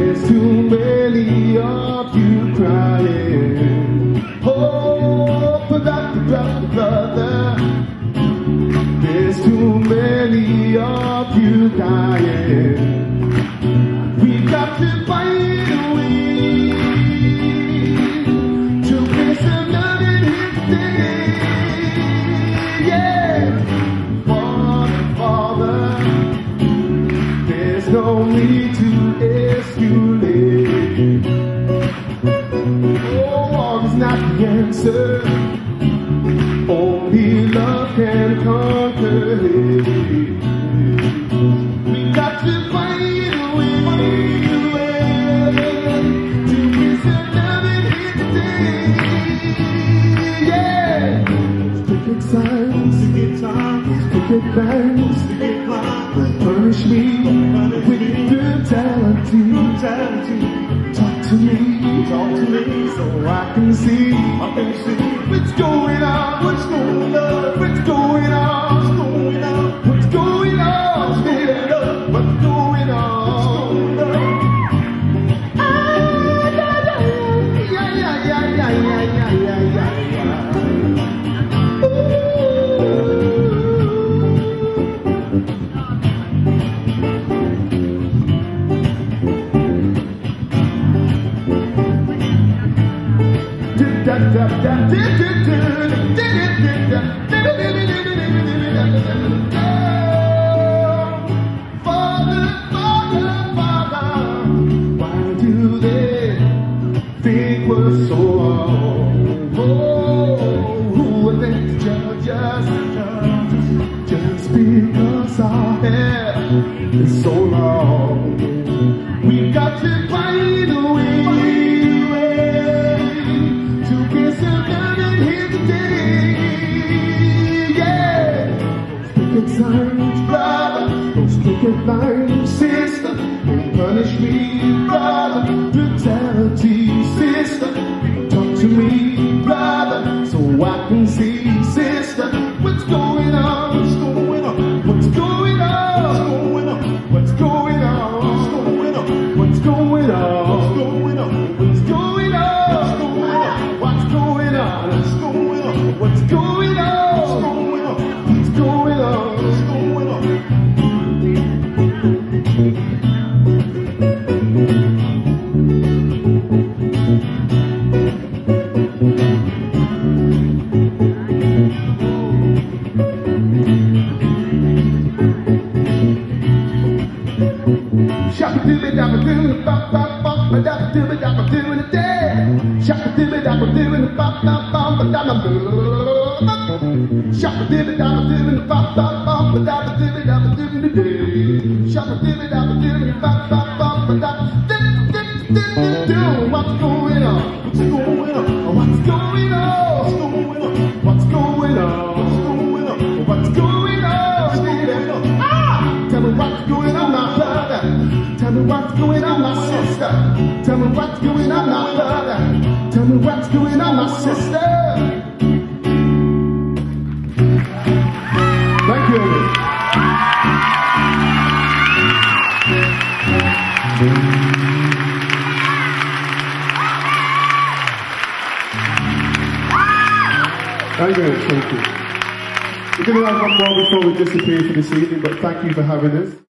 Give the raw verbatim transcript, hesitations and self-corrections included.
There's too many of you crying. Oh, brother, brother, brother. There's too many of you dying. We got to find a way to bring some love in here today. Yeah, Father, Father, there's no need to escalate. Oh, war is not the answer. Only love can conquer hate. We got to find a way, find a way to bring some love in here today. Yeah, picket signs, picket signs, picket lines, picket lines. Punish me with brutality, brutality. Talk to me, talk to me, so I can see, I can see what's going on, what's going on, what's going on, what's going on, what's going on, what's going on, what's going on. Ah, yeah, yeah, yeah, yeah, yeah, yeah, yeah, yeah, yeah. Ooh. Father, Father, Father, why do they think we're so wrong? Oh, who are they to judge us? Just because our hair is so long. We got to find a way to get some love in here today. Yeah, those picket signs, brother, those picket lines, sister, don't punish me, brother. Brutality, sister, talk to me, brother, so I can see, sister, what's going on, what's going on, what's going on, what's going on, what's going on, what's going on, what's going on, what's going on, what's going on, what's going on, what's going on, what's going on, what's going on. What's going on? What's going on? What's going on? What's going on? What's going on? Ah! Tell me what's going on, my brother. Tell me what's going on, my sister. Tell me what's going on, my brother. Tell me what's going on, my sister. Thank you. Thank you, thank you. We're going to have one more before we disappear for this evening, but thank you for having us.